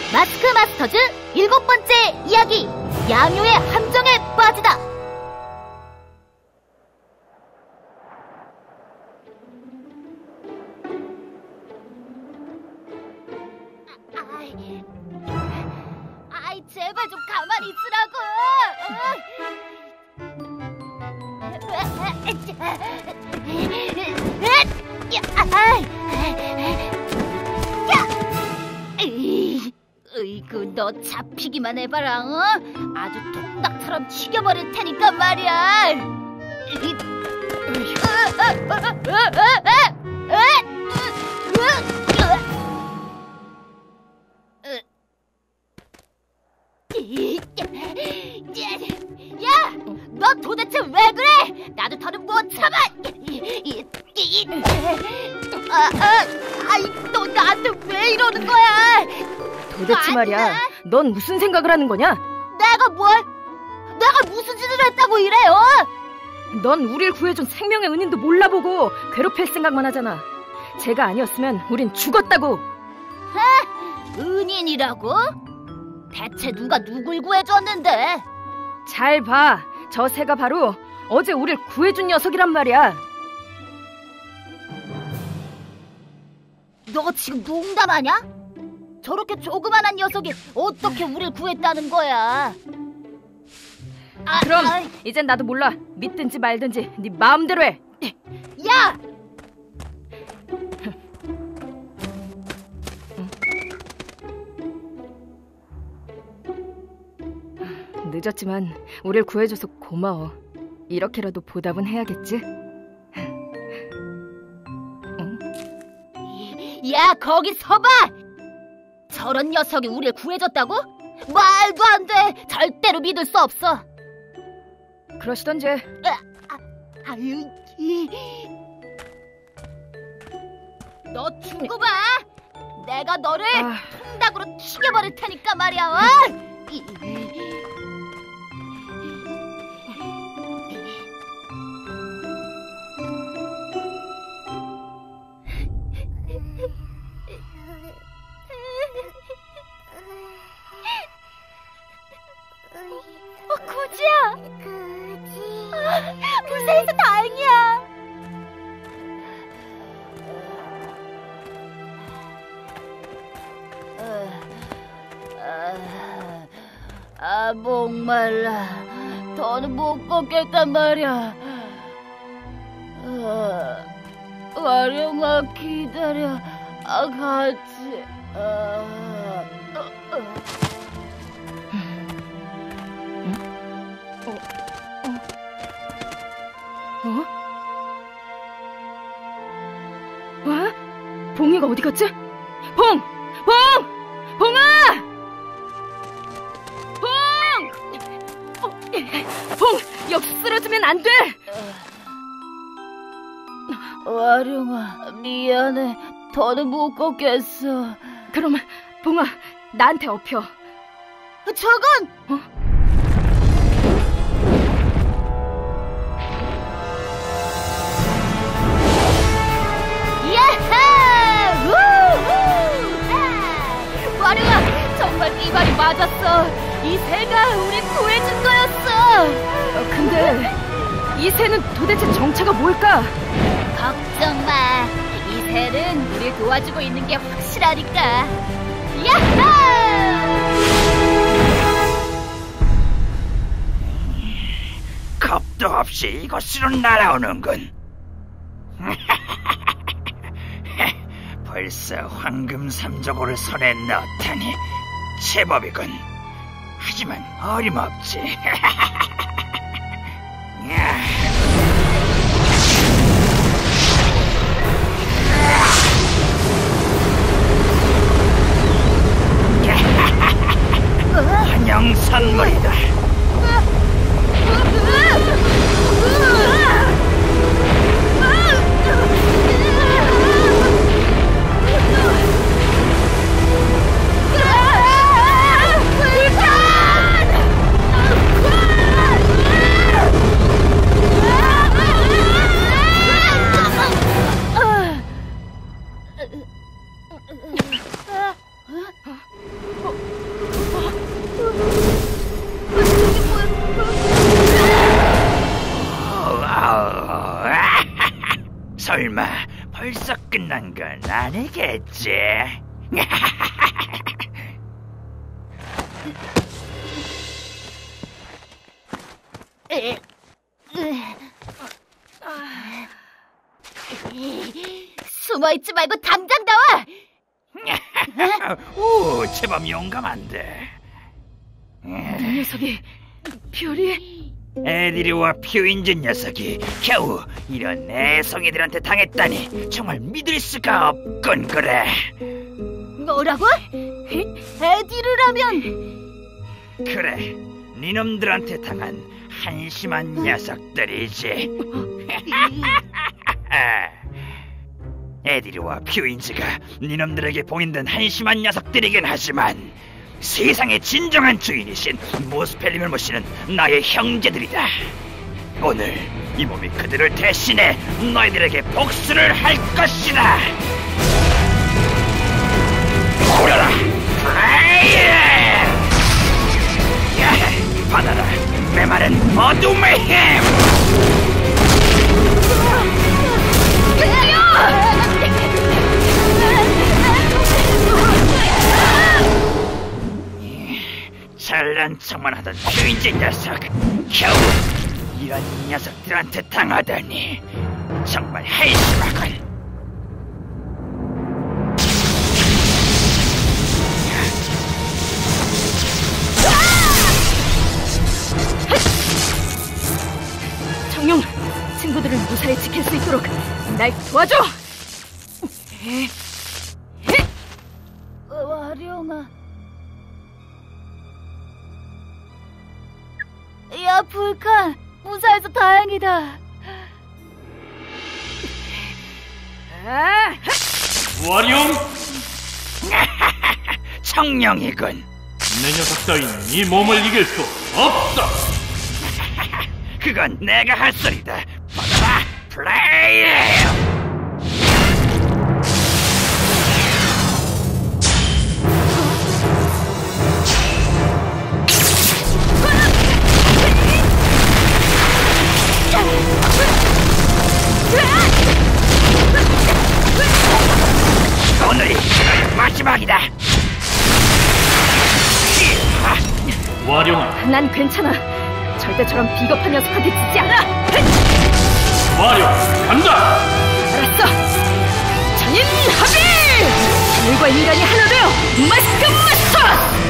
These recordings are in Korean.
마스크 마스터즈 7번째 이야기, 양요의 함정에 빠지다. 아이, 제발 좀 가만히 있으라고. 으이구, 너 잡히기만 해봐라, 어? 아주 통닭처럼 튀겨버릴 테니까 말이야. 야, 너 도대체 왜 그래? 나도 더는 못 참아. 너 나한테 왜 이러는 거야? 도대체 말이야, 넌 무슨 생각을 하는 거냐? 내가 무슨 짓을 했다고 이래요? 넌 우릴 구해준 생명의 은인도 몰라보고 괴롭힐 생각만 하잖아. 쟤가 아니었으면 우린 죽었다고. 은인이라고? 대체 누가 누굴 구해줬는데? 잘 봐, 저 새가 바로 어제 우릴 구해준 녀석이란 말이야. 너 지금 농담하냐? 저렇게 조그만한 녀석이 어떻게 우릴 구했다는 거야? 그럼 이젠 나도 몰라. 믿든지 말든지 네 마음대로 해. 야! 늦었지만 우릴 구해줘서 고마워. 이렇게라도 보답은 해야겠지? 야, 거기 서봐! 저런 녀석이 우릴 구해줬다고? 말도 안 돼! 절대로 믿을 수 없어! 그러시던지. 너 두고 봐! 내가 너를 통닭으로 튀겨버릴 테니까 말이야, 어? 구지야! 무사해서 다행이야! 목말라. 더는 못 걷겠단 말이야. 와룡아, 기다려. 같이. 봉이가 어디 갔지? 봉아! 봉! 여기 쓰러지면 안 돼! 와룡아, 미안해. 더는 못 걷겠어. 그럼 봉아, 나한테 업혀. 저건! 와룡아, 정말 네 말이 맞았어. 이 새가 우리 구해준 거였어. 근데 이 새는 도대체 정체가 뭘까? 걱정 마. 이 새는 우리 도와주고 있는 게 확실하니까. 야하! 겁도 없이 이곳으로 날아오는군. 벌써 황금 삼조고를 손에 넣다니 제법이군. 하지만 어림없지. 환영 선물이다. 설마 벌써 끝난 건 아니겠지? 숨어있지 말고 당장 나와! 오, 제법 용감한데. 이 녀석이 별이... 에디르와 퓨인즈 녀석이 겨우 이런 애송이들한테 당했다니 정말 믿을 수가 없군. 그래. 뭐라고? 에디르라면... 그래, 니놈들한테 당한 한심한 녀석들이지. 에디르와 퓨인즈가 니놈들에게 봉인된 한심한 녀석들이긴 하지만 세상의 진정한 주인이신 모스펠림을 모시는 나의 형제들이다. 오늘 이 몸이 그들을 대신해 너희들에게 복수를 할 것이다. 오려라, 플레이어! 받아라, 메마른 어둠의 힘! 잘난 척만 하던 퓨인즈 녀석, 겨우 이런 녀석들한테 당하다니 정말 한심하군. 정룡, 친구들을 무사히 지킬 수 있도록 날 도와줘! 와룡아. 야, 불칸, 무사해서 다행이다. 와룡! 청룡이군. 내 녀석 따위는 이 몸을 이길 수 없어! 그건 내가 할 소리다. 받아라, 플레이어! 오늘이 너의 마지막이다. 와룡아, 난 괜찮아. 절대처럼 비겁한 녀석한테 지지 않아. 와룡, 간다! 알았어. 장인 합의! 하늘과 인간이 하나 되어 마스크 마스터!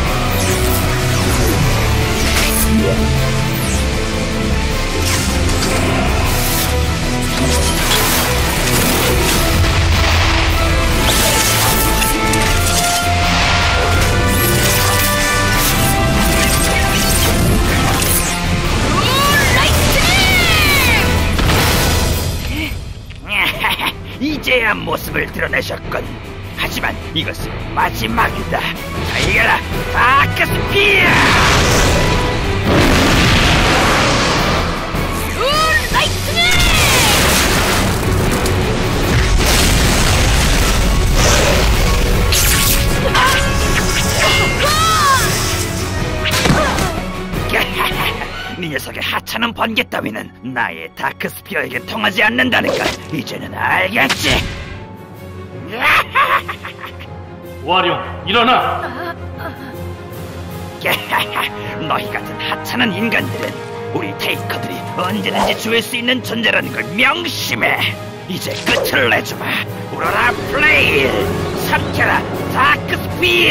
이제야 모습을 드러내셨군. 하지만 이것은 마지막이다. 자, 이겨라, 다크스피어! 네 녀석의 하찮은 번개 따위는 나의 다크스피어에게 통하지 않는다는 걸 이제는 알겠지? 와룡, 일어나! 너희 같은 하찮은 인간들은 우리 테이커들이 언제든지 죽일 수 있는 존재라는 걸 명심해. 이제 끝을 내주마. 우러라, 플레일! 삼켜라, 다크스피어!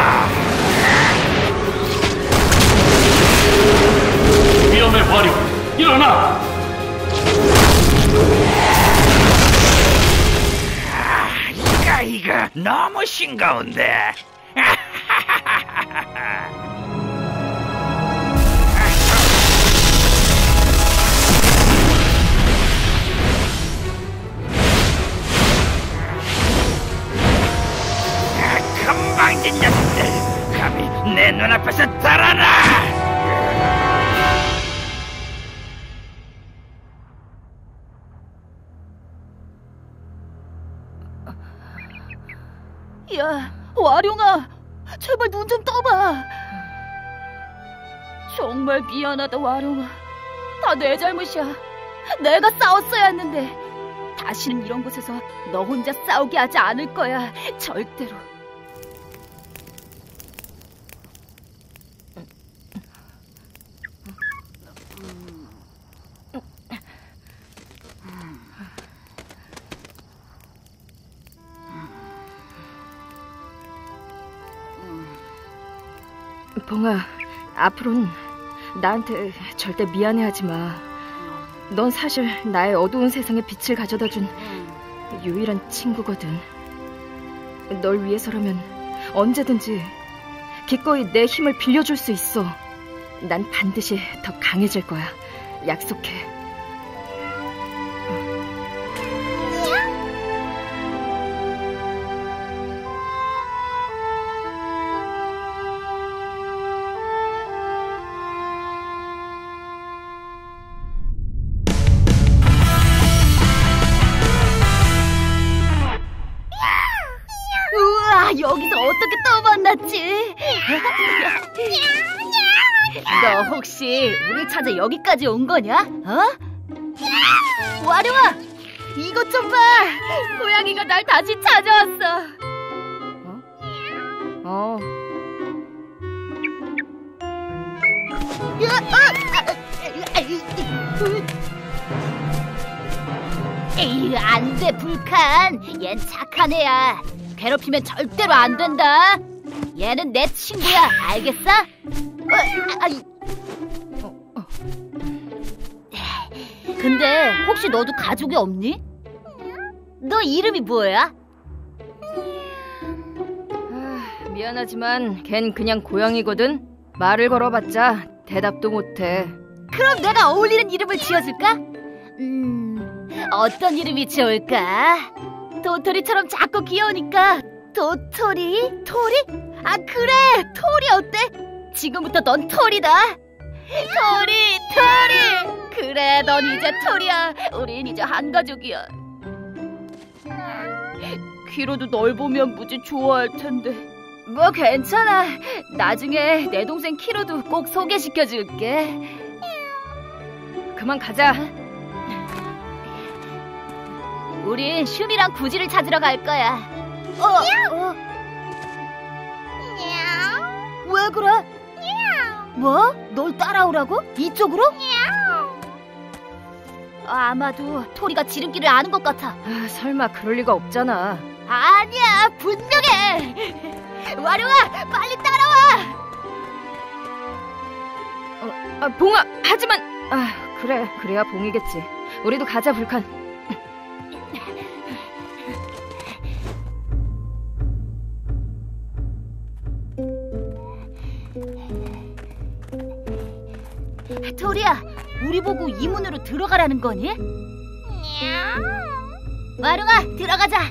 위험해, 와룡! 일어나! 이거 너무 싱거운데. 건방진 녀석들, 감히 내 눈앞에서 달아나! 야, 와룡아, 제발 눈 좀 떠봐. 정말 미안하다, 와룡아. 다 내 잘못이야. 내가 싸웠어야 했는데 다시는 이런 곳에서 너 혼자 싸우게 하지 않을 거야. 절대로. 봉아, 앞으로는 나한테 절대 미안해하지 마. 넌 사실 나의 어두운 세상에 빛을 가져다준 유일한 친구거든. 널 위해서라면 언제든지 기꺼이 내 힘을 빌려줄 수 있어. 난 반드시 더 강해질 거야. 약속해. 여기서 어떻게 또 만났지? 너 혹시 우리 찾아 여기까지 온 거냐? 어? 와룡아, 이것 좀 봐. 고양이가 날 다시 찾아왔어. 에이, 안 돼, 불칸. 얜 착한 애야. 괴롭히면 절대로 안 된다. 얘는 내 친구야. 알겠어? 근데 혹시 너도 가족이 없니? 너 이름이 뭐야? 미안하지만 걘 그냥 고양이거든. 말을 걸어봤자 대답도 못해. 그럼 내가 어울리는 이름을 지어줄까? 어떤 이름이 좋을까? 도토리처럼 작고 귀여우니까 도토리? 토리? 아, 그래, 토리 어때? 지금부터 넌 토리다. 토리. 그래, 넌 이제 토리야. 우린 이제 한 가족이야. 키로도 널 보면 무지 좋아할 텐데. 뭐 괜찮아. 나중에 내 동생 키로도 꼭 소개시켜줄게. 그만 가자. 우린 슈미랑 구지를 찾으러 갈 거야. 왜 그래? 뭐? 널 따라오라고? 이쪽으로? 아마도 토리가 지름길을 아는 것 같아. 설마 그럴 리가 없잖아. 아니야, 분명해. 와룡아, 빨리 따라와. 봉아, 하지만. 그래야 봉이겠지. 우리도 가자, 불칸. 토리야, 우리 보고 이 문으로 들어가라는 거니? 와룡아, 들어가자.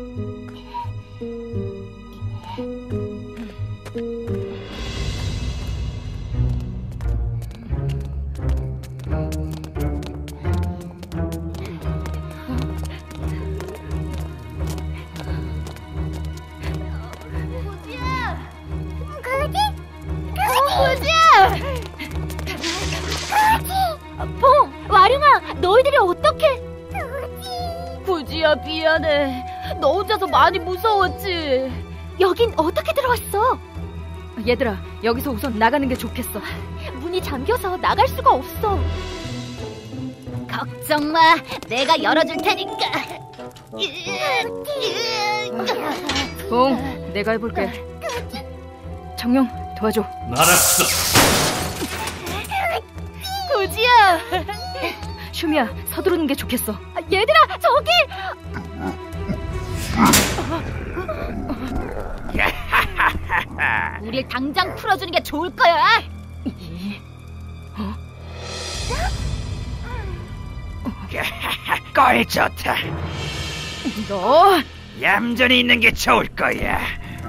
너희들이 어떻게? 구지야, 미안해. 너 혼자서 많이 무서웠지. 여긴 어떻게 들어왔어? 얘들아, 여기서 우선 나가는 게 좋겠어. 문이 잠겨서 나갈 수가 없어. 걱정 마, 내가 열어줄 테니까. 봉, 내가 해볼게. 정령, 도와줘. 알았어. 구지야. 슈미야, 서두르는 게 좋겠어. 얘들아, 저기! 우릴 당장 풀어주는 게 좋을 거야. 꼴 좋다. 너 얌전히 있는 게 좋을 거야.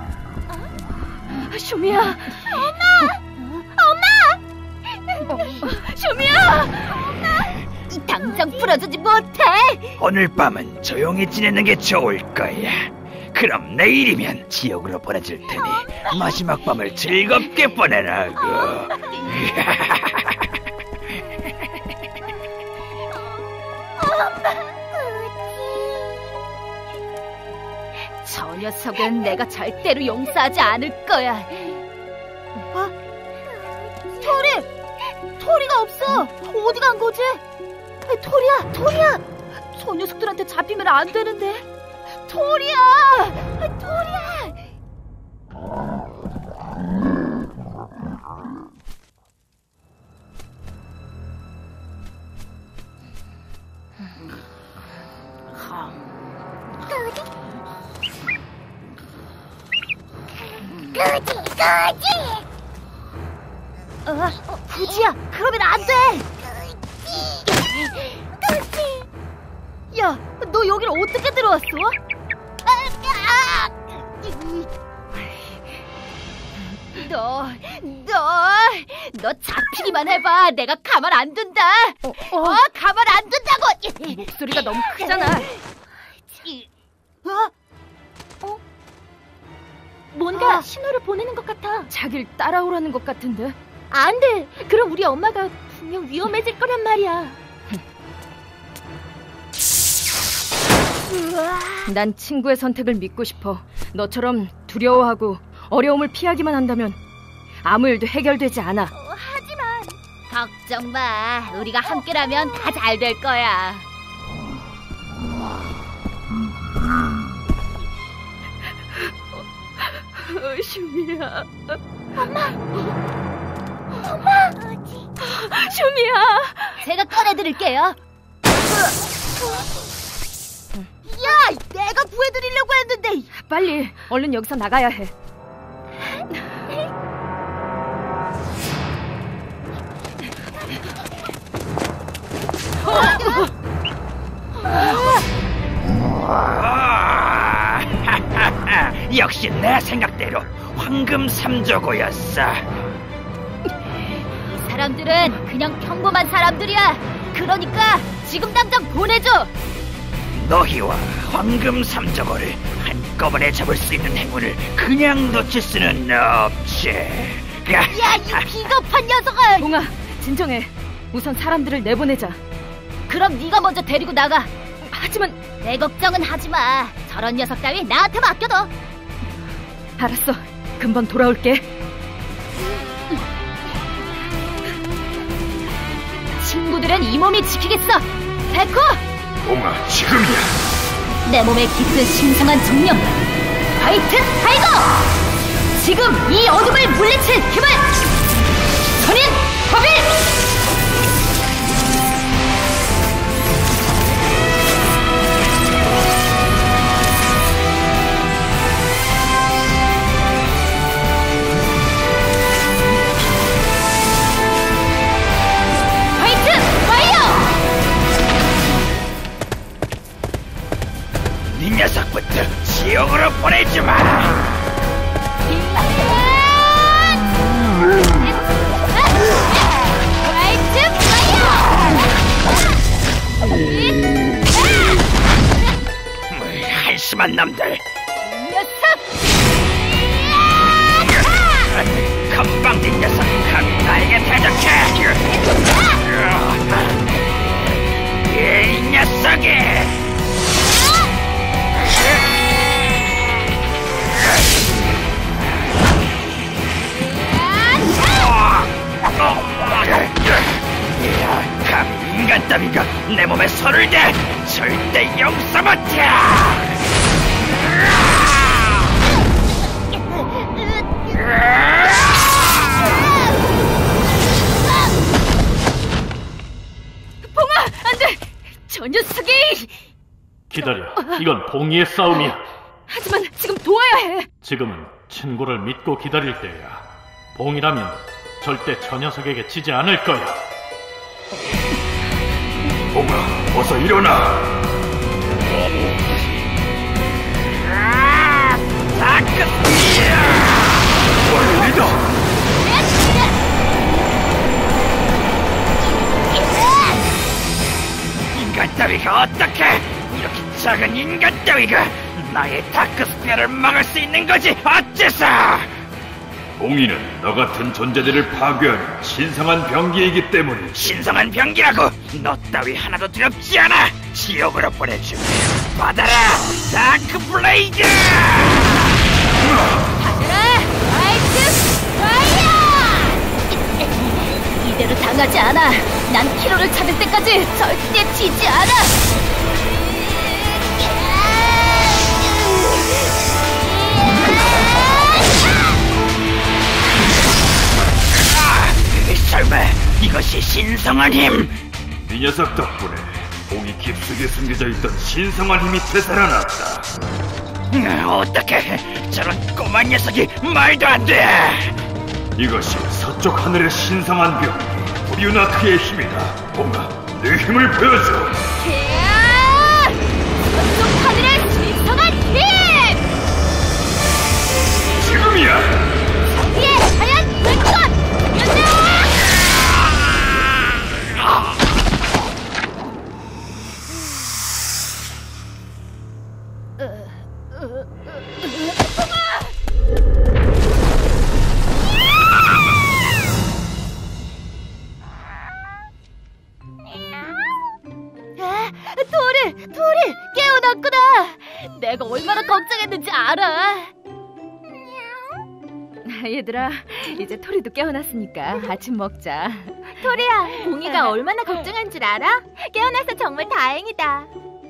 슈미야. 엄마! 슈미야! 당장 풀어주지 못해. 오늘 밤은 조용히 지내는 게 좋을 거야. 그럼 내일이면 지옥으로 보내줄 테니 마지막 밤을 즐겁게 보내라고. 엄마, 저 녀석은 내가 절대로 용서하지 않을 거야. 토리가 없어. 어디 간 거지? 토리야. 저 녀석들한테 잡히면 안 되는데. 토리야. 구지야, 그러면 안 돼. 야, 너 여길 어떻게 들어왔어? 너 잡히기만 해봐. 내가 가만 안 둔다. 가만 안 둔다고. 목소리가 너무 크잖아. 뭔가 신호를 보내는 것 같아. 자길 따라오라는 것 같은데. 안 돼. 그럼 우리 엄마가 분명 위험해질 거란 말이야. 난 친구의 선택을 믿고 싶어. 너처럼 두려워하고 어려움을 피하기만 한다면 아무 일도 해결되지 않아. 하지만 걱정 마. 우리가 함께라면 다 잘 될 거야. 슈미야. 엄마. 슈미야. 제가 꺼내드릴게요. 야, 내가 구해드리려고 했는데. 빨리 얼른 여기서 나가야 해. 역시 내 생각대로 황금 삼조고였어. 이 사람들은 그냥 평범한 사람들이야. 그러니까 지금 당장 보내줘. 너희와 황금 삼조고를 한꺼번에 잡을 수 있는 행운을 그냥 놓칠 수는 없지. 야, 이 비겁한 녀석아. 봉아, 진정해. 우선 사람들을 내보내자. 그럼 네가 먼저 데리고 나가. 하지만 내 걱정은 하지 마. 저런 녀석 따위 나한테 맡겨둬. 알았어. 금방 돌아올게. 친구들은 이 몸이 지키겠어. 백호! 봉아, 지금이야. 내 몸에 깃든 신성한 정령 화이트 타이거! 지금 이 어둠을 물리칠 힘을! 선인 법일! 이 녀석부터 지옥으로 보내주마. 한심한 놈들. 건방진 녀석, 감히 나에게 대적해. 이 녀석이. 감히 인간 따위가 내 몸에 손을 대! 절대 용서 못해! 봉아, 안 돼! 저 녀석이! 기다려. 이건 봉이의 싸움이야. 하지만 지금 도와야 해. 지금은 친구를 믿고 기다릴 때야. 봉이라면 절대 저 녀석에게 지지 않을 거야. 봉아, 어서 일어나. 원리다. 인간 따위가 어떻게 이렇게 작은 인간 따위가 나의 다크스피어를 막을 수 있는 거지? 어째서? 봉인은 너 같은 존재들을 파괴하는 신성한 병기이기 때문이지. 신성한 병기라고? 너 따위 하나도 두렵지 않아. 지옥으로 보내주마. 받아라, 다크 블레이즈! 이대로 당하지 않아. 난 키로를 찾을 때까지 절대 지지 않아. 설마 이것이 신성한 힘? 이 녀석 덕분에 봉이 깊숙이 숨겨져 있던 신성한 힘이 되살아났다. 어떻게 저런 꼬만 녀석이 말도 안 돼! 이것이 서쪽 하늘의 신성한 병, 브리우나크의 힘이다. 봉아, 내 힘을 보여줘. 서쪽 하늘의 신성한 힘! 지금이야! 예, 하얀 불꽃! 토리, 깨어났구나. 내가 얼마나 걱정했는지 알아. 얘들아, 이제 토리도 깨어났으니까 아침 먹자. 토리야, 봉이가 얼마나 걱정한 줄 알아? 깨어나서 정말 다행이다.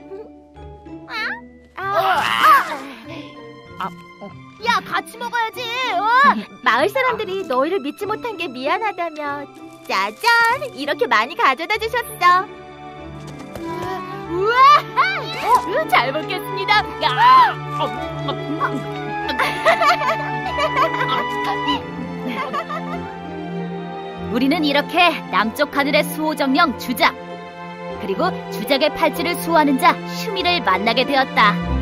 야, 같이 먹어야지. 마을 사람들이 너희를 믿지 못한 게 미안하다며 짜잔, 이렇게 많이 가져다 주셨어. 우와, 잘 먹겠습니다. 우리는 이렇게 남쪽 하늘의 수호정령 주작, 그리고 주작의 팔찌를 수호하는 자 슈미를 만나게 되었다.